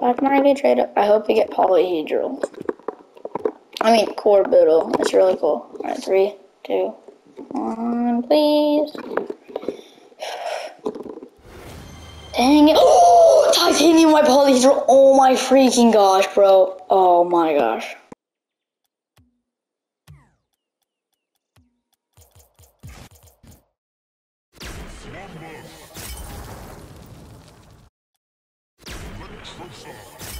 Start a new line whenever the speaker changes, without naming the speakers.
Black market trade up. I hope we get polyhedral. I mean, orbital. It's really cool. Alright, 3, 2, 1, please. Dang it. Oh, titanium white polyhedral. Oh my freaking gosh, bro. Oh my gosh.
Let's